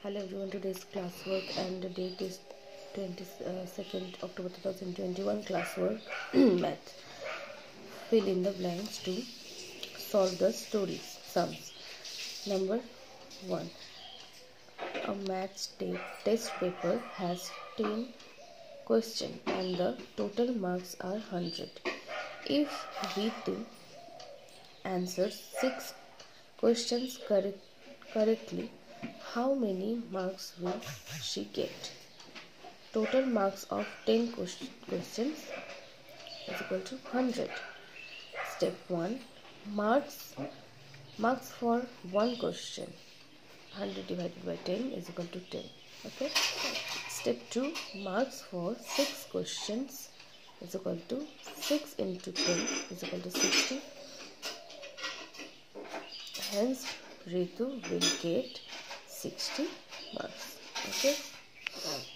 Hello everyone, today's classwork and the date is 22nd October 2021 classwork math. Fill in the blanks to solve the stories sums. Number 1. A maths test paper has 10 questions and the total marks are 100. If Ritu answers 6 questions correctly, how many marks will she get? Total marks of 10 questions is equal to 100. Step 1. Marks for one question. 100 divided by 10 is equal to 10. Okay. Step 2. Marks for 6 questions is equal to 6 into 10 is equal to 60. Hence, Ritu will get 60 marks. Okay.